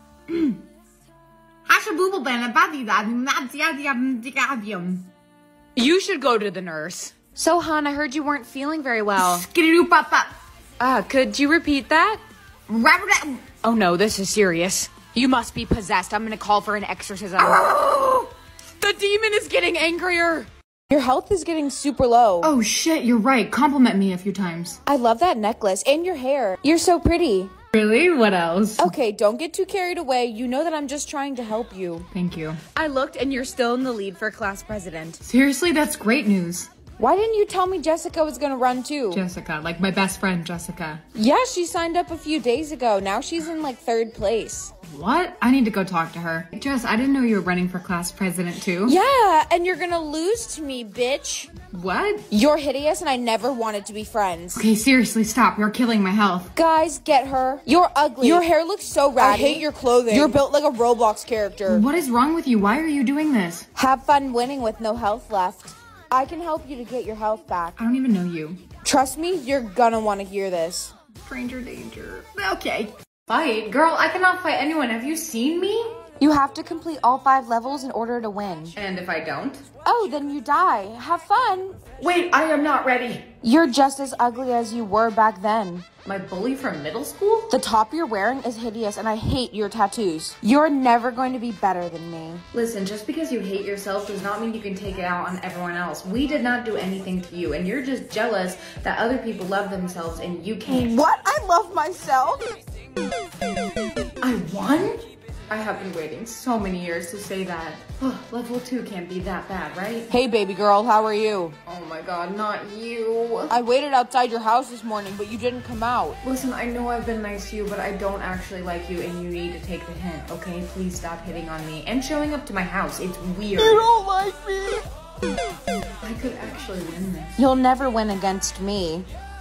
You should go to the nurse. So, hon, I heard you weren't feeling very well. Ah, uh, could you repeat that? Oh no, this is serious. You must be possessed. I'm gonna call for an exorcism. The demon is getting angrier. Your health is getting super low. Oh shit, you're right. Compliment me a few times. I love that necklace and your hair. You're so pretty. Really? What else? Okay, don't get too carried away. You know that I'm just trying to help you. Thank you. I looked and you're still in the lead for class president. Seriously, that's great news. Why didn't you tell me Jessica was gonna run too? Jessica, like my best friend, Jessica. Yeah, she signed up a few days ago. Now she's in like third place. What? I need to go talk to her. Jess, I didn't know you were running for class president too. Yeah, and you're gonna lose to me, bitch. What? You're hideous and I never wanted to be friends. Okay, seriously, stop. You're killing my health. Guys, get her. You're ugly. Your hair looks so ratty. I hate your clothing. You're built like a Roblox character. What is wrong with you? Why are you doing this? Have fun winning with no health left. I can help you to get your health back. I don't even know you. Trust me, you're gonna want to hear this. Stranger danger. Okay. Fight? Girl, I cannot fight anyone. Have you seen me? You have to complete all five levels in order to win. And if I don't? Oh, then you die. Have fun. Wait, I am not ready. You're just as ugly as you were back then. My bully from middle school? The top you're wearing is hideous and I hate your tattoos. You're never going to be better than me. Listen, just because you hate yourself does not mean you can take it out on everyone else. We did not do anything to you and you're just jealous that other people love themselves and you can't. What? I love myself? I won? I have been waiting so many years to say that. Oh, level two can't be that bad, right? Hey, baby girl, how are you? Oh my god, not you. I waited outside your house this morning, but you didn't come out. Listen, I know I've been nice to you, but I don't actually like you and you need to take the hint, okay? Please stop hitting on me and showing up to my house. It's weird. You don't like me. I could actually win this. You'll never win against me.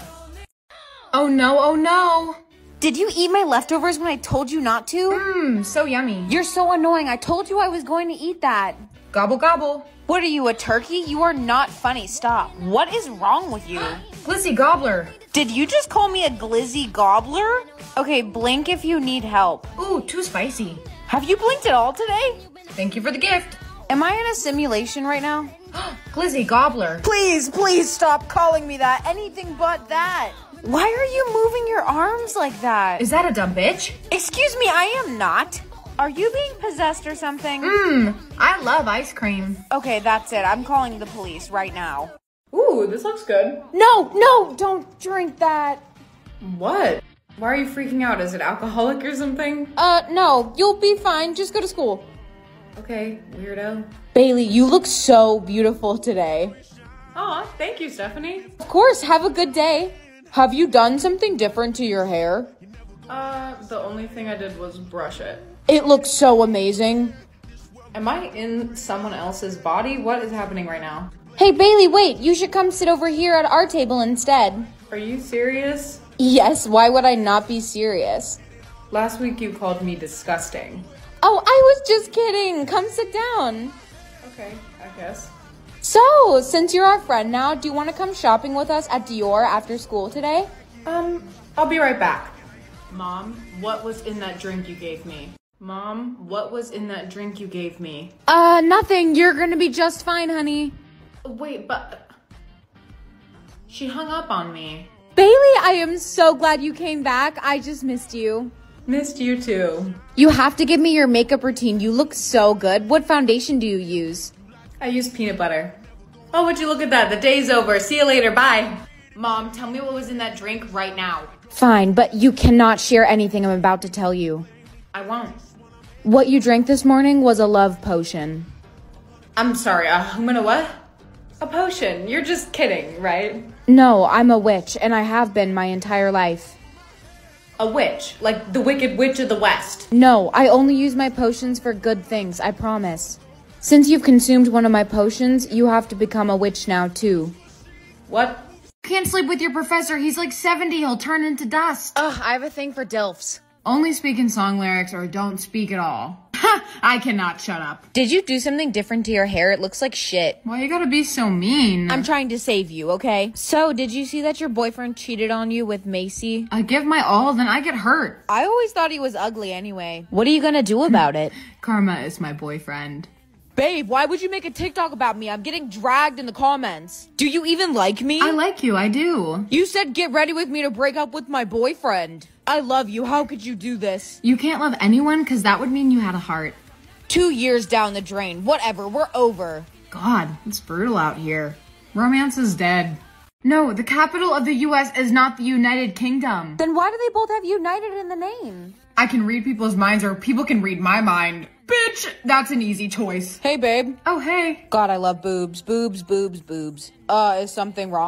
Oh no, oh no. Did you eat my leftovers when I told you not to? Mmm, so yummy. You're so annoying. I told you I was going to eat that. Gobble gobble. What are you, a turkey? You are not funny. Stop. What is wrong with you? Glizzy gobbler. Did you just call me a glizzy gobbler? Okay, blink if you need help. Ooh, too spicy. Have you blinked at all today? Thank you for the gift. Am I in a simulation right now? Glizzy gobbler. Please, please stop calling me that. Anything but that. Why are you moving your arms like that? Is that a dumb bitch? Excuse me, I am not. Are you being possessed or something? Mmm, I love ice cream. Okay, that's it. I'm calling the police right now. Ooh, this looks good. No, no, don't drink that. What? Why are you freaking out? Is it alcoholic or something? Uh, no, you'll be fine. Just go to school. Okay, weirdo. Bailey, you look so beautiful today. Aw, thank you, Stephanie. Of course, have a good day. Have you done something different to your hair? Uh, the only thing I did was brush it. It looks so amazing. Am I in someone else's body? What is happening right now? Hey, Bailey, wait. You should come sit over here at our table instead. Are you serious? Yes, why would I not be serious? Last week you called me disgusting. Oh, I was just kidding. Come sit down. Okay, I guess. So, since you're our friend now, do you want to come shopping with us at Dior after school today? Um, I'll be right back. Mom, what was in that drink you gave me? Mom, what was in that drink you gave me? Uh, nothing. You're gonna be just fine, honey. Wait, but... She hung up on me. Bailey, I am so glad you came back. I just missed you. Missed you too. You have to give me your makeup routine. You look so good. What foundation do you use? I use peanut butter. Oh, would you look at that? The day's over. See you later. Bye. Mom, tell me what was in that drink right now. Fine, but you cannot share anything I'm about to tell you. I won't. What you drank this morning was a love potion. I'm sorry, uh, I'm gonna what? A potion. You're just kidding, right? No, I'm a witch, and I have been my entire life. A witch? Like the Wicked Witch of the West? No, I only use my potions for good things, I promise. Since you've consumed one of my potions, you have to become a witch now, too. What? Can't sleep with your professor. He's like seventy. He'll turn into dust. Ugh, I have a thing for dilfs. Only speak in song lyrics or don't speak at all. Ha! I cannot shut up. Did you do something different to your hair? It looks like shit. Why you gotta be so mean? I'm trying to save you, okay? So, did you see that your boyfriend cheated on you with Macy? I give my all, then I get hurt. I always thought he was ugly anyway. What are you gonna do about it? Karma is my boyfriend. Babe, why would you make a TikTok about me? I'm getting dragged in the comments. Do you even like me? I like you, I do. You said get ready with me to break up with my boyfriend. I love you. How could you do this? You can't love anyone because that would mean you had a heart. Two years down the drain. Whatever, we're over. God, it's brutal out here. Romance is dead. No, the capital of the U S is not the United Kingdom. Then why do they both have United in the name? I can read people's minds or people can read my mind. Bitch, that's an easy choice. Hey, babe. Oh, hey. God, I love boobs. Boobs, boobs, boobs. Uh, is something wrong?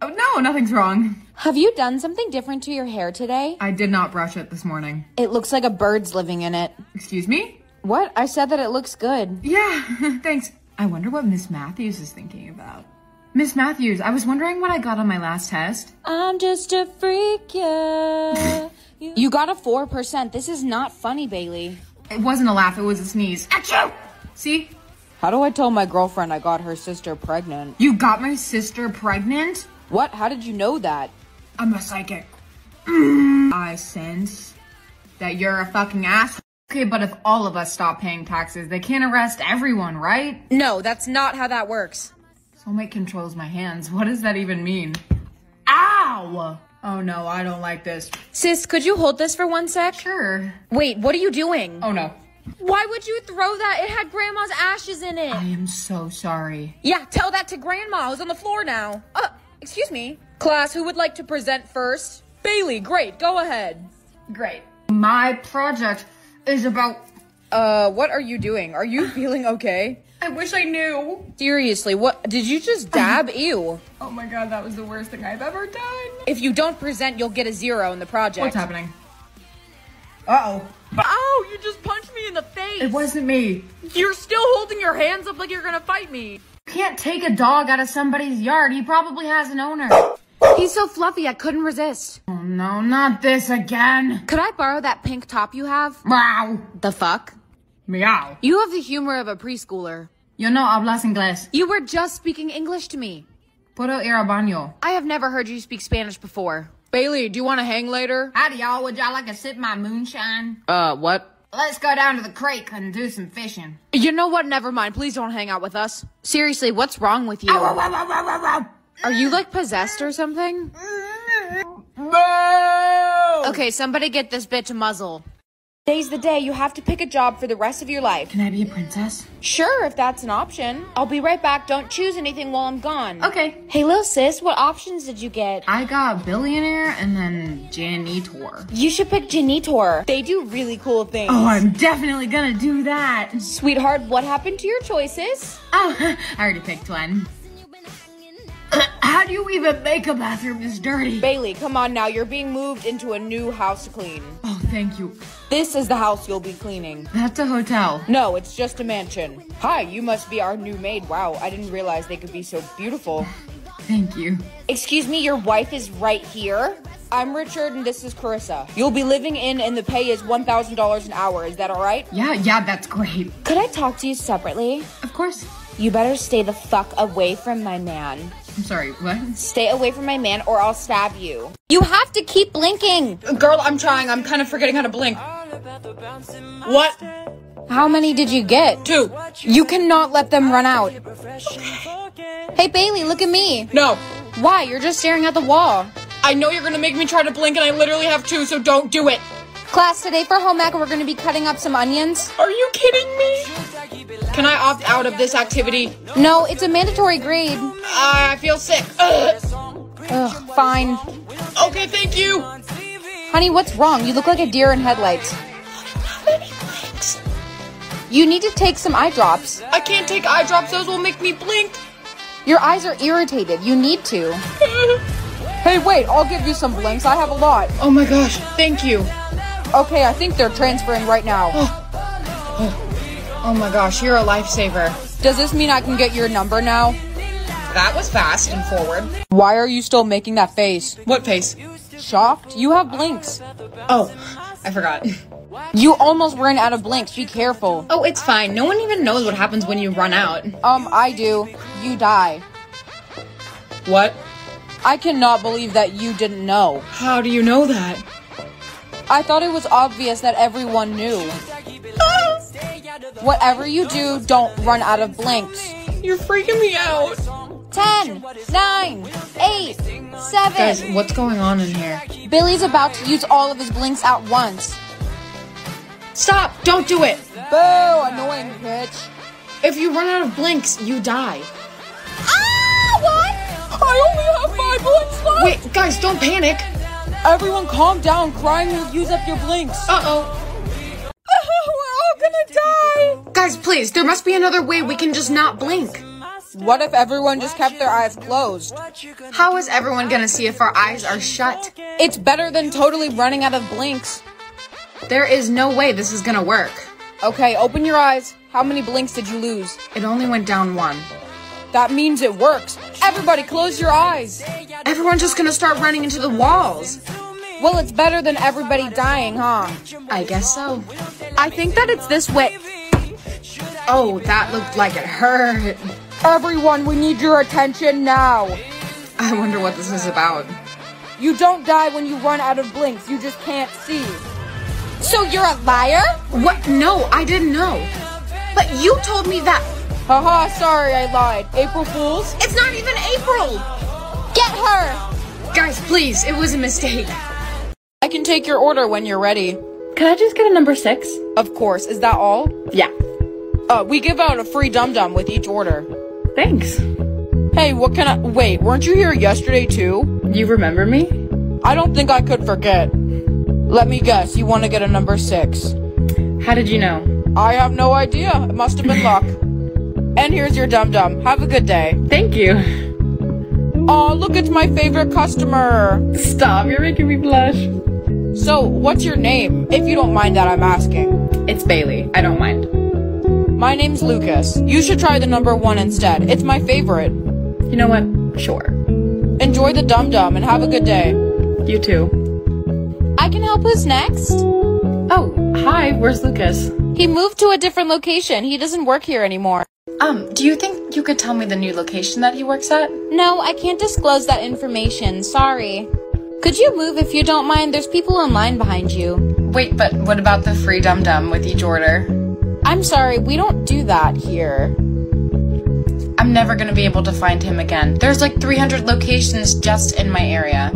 Oh, no, nothing's wrong. Have you done something different to your hair today? I did not brush it this morning. It looks like a bird's living in it. Excuse me? What? I said that it looks good. Yeah, thanks. I wonder what Miss Matthews is thinking about. Miss Matthews, I was wondering what I got on my last test. I'm just a freak, yeah. You got a four percent. This is not funny, Bailey. It wasn't a laugh, it was a sneeze. Achoo! See? How do I tell my girlfriend I got her sister pregnant? You got my sister pregnant? What? How did you know that? I'm a psychic. I sense that you're a fucking asshole. Okay, but if all of us stop paying taxes, they can't arrest everyone, right? No, that's not how that works. Soulmate controls my hands. What does that even mean? Ow! Oh no, I don't like this. Sis, could you hold this for one sec? Sure. Wait, what are you doing? Oh no. Why would you throw that? It had Grandma's ashes in it. I am so sorry. Yeah, tell that to Grandma, who's on the floor now. Uh, excuse me. Class, who would like to present first? Bailey, great, go ahead. Great. My project is about... Uh, what are you doing? Are you feeling okay? I wish I knew. Seriously, what? Did you just dab? Ew. Oh my god, that was the worst thing I've ever done. If you don't present, you'll get a zero in the project. What's happening? Uh-oh. Ow, you just punched me in the face. It wasn't me. You're still holding your hands up like you're gonna fight me. You can't take a dog out of somebody's yard. He probably has an owner. He's so fluffy, I couldn't resist. Oh no, not this again. Could I borrow that pink top you have? Wow. The fuck? Meow. You have the humor of a preschooler. Yo no hablas inglés. You were just speaking English to me. Puedo ir al baño. I have never heard you speak Spanish before. Bailey, do you want to hang later? Howdy y'all, would y'all like to sip my moonshine? Uh, what? Let's go down to the creek and do some fishing. You know what? Never mind. Please don't hang out with us. Seriously, what's wrong with you? Ow, ow, ow, ow, ow, ow. Are you like possessed or something? No! Okay, somebody get this bitch a muzzle. Today's the day. You have to pick a job for the rest of your life. Can I be a princess? Sure, if that's an option. I'll be right back. Don't choose anything while I'm gone. Okay. Hey, little sis, what options did you get? I got billionaire and then janitor. You should pick janitor. They do really cool things. Oh, I'm definitely gonna do that. Sweetheart, what happened to your choices? Oh, I already picked one. How do you even make a bathroom this dirty? Bailey, come on now. You're being moved into a new house to clean. Oh, thank you. This is the house you'll be cleaning. That's a hotel. No, it's just a mansion. Hi, you must be our new maid. Wow, I didn't realize they could be so beautiful. Thank you. Excuse me, your wife is right here? I'm Richard and this is Carissa. You'll be living in and the pay is one thousand dollars an hour. Is that all right? Yeah, yeah, that's great. Could I talk to you separately? Of course. You better stay the fuck away from my man. I'm sorry, what? Stay away from my man or I'll stab you. You have to keep blinking. Girl, I'm trying. I'm kind of forgetting how to blink. What? How many did you get? Two. You cannot let them run out. Hey, Bailey, look at me. No. Why? You're just staring at the wall. I know you're going to make me try to blink and I literally have two, so don't do it. Class, today for home ec, we're going to be cutting up some onions. Are you kidding me? Can I opt out of this activity? No, it's a mandatory grade. Uh, I feel sick. Ugh. Ugh, fine. Okay, thank you. Honey, what's wrong? You look like a deer in headlights. You need to take some eye drops. I can't take eye drops. Those will make me blink. Your eyes are irritated. You need to. Hey, wait. I'll give you some blinks. I have a lot. Oh my gosh. Thank you. Okay, I think they're transferring right now. Oh, oh. oh my gosh, you're a lifesaver. Does this mean I can get your number now? That was fast and forward. Why are you still making that face? What face? Shocked? You have blinks. Oh, I forgot. You almost ran out of blinks. Be careful. Oh, it's fine. No one even knows what happens when you run out. Um, I do. You die. What? I cannot believe that you didn't know. How do you know that? I thought it was obvious that everyone knew. Whatever you do, don't run out of blinks. You're freaking me out. Ten, nine, eight, seven. Guys, what's going on in here? Billy's about to use all of his blinks at once. Stop! Don't do it! Boo! Annoying bitch. If you run out of blinks, you die. Ah! What? I only have five blinks left! Wait, guys, don't panic. Everyone calm down. Crying will use up your blinks. Uh-oh. We're all gonna die! Guys, please, there must be another way we can just not blink. What if everyone just kept their eyes closed? How is everyone gonna see if our eyes are shut? It's better than totally running out of blinks. There is no way this is gonna work. Okay, open your eyes. How many blinks did you lose? It only went down one. That means it works. Everybody close your eyes. Everyone's just gonna start running into the walls. Well, it's better than everybody dying, huh? I guess so. I think that it's this way. Oh, that looked like it hurt. Everyone, we need your attention now. I wonder what this is about. You don't die when you run out of blinks. You just can't see. So you're a liar? What? No, I didn't know. But you told me that. Haha, sorry I lied. April Fools? It's not even April. Get her! Guys, please, it was a mistake. I can take your order when you're ready. Can I just get a number six? Of course. Is that all? Yeah. Uh, we give out a free dum-dum with each order. Thanks. Hey, what can I- Wait, weren't you here yesterday too? You remember me? I don't think I could forget. Let me guess, you want to get a number six. How did you know? I have no idea. It must have been luck. And here's your dum-dum. Have a good day. Thank you. Aw, look, it's my favorite customer. Stop, you're making me blush. So, what's your name? If you don't mind that I'm asking. It's Bailey. I don't mind. My name's Lucas. You should try the number one instead. It's my favorite. You know what? Sure. Enjoy the dum-dum and have a good day. You too. I can help. Who's next? Oh, hi, where's Lucas? He moved to a different location. He doesn't work here anymore. Um, do you think you could tell me the new location that he works at? No, I can't disclose that information. Sorry. Could you move if you don't mind? There's people in line behind you. Wait, but what about the free dum-dum with each order? I'm sorry, we don't do that here. I'm never gonna be able to find him again. There's like three hundred locations just in my area.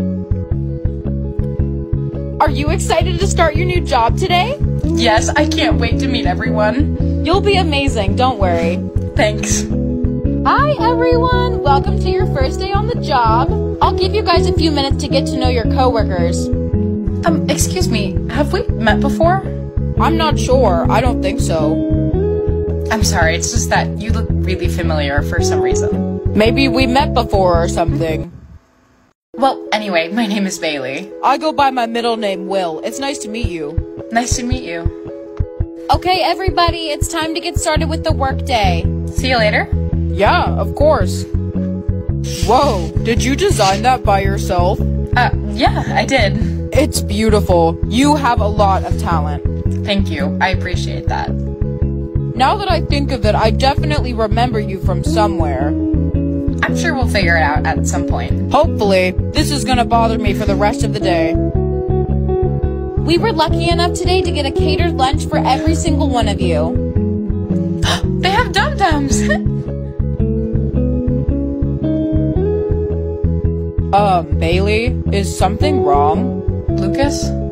Are you excited to start your new job today? Yes, I can't wait to meet everyone. You'll be amazing, don't worry. Thanks. Hi everyone, welcome to your first day on the job. I'll give you guys a few minutes to get to know your coworkers. Um, excuse me, have we met before? I'm not sure. I don't think so. I'm sorry, it's just that you look really familiar for some reason. Maybe we met before or something. Well, anyway, my name is Bailey. I go by my middle name, Will. It's nice to meet you. Nice to meet you. Okay everybody, it's time to get started with the workday. See you later. Yeah, of course. Whoa, did you design that by yourself? Uh, yeah, I did. It's beautiful. You have a lot of talent. Thank you, I appreciate that. Now that I think of it, I definitely remember you from somewhere. I'm sure we'll figure it out at some point. Hopefully. This is gonna bother me for the rest of the day. We were lucky enough today to get a catered lunch for every single one of you. They have dum-dums! Um, Bailey, is something wrong? Lucas?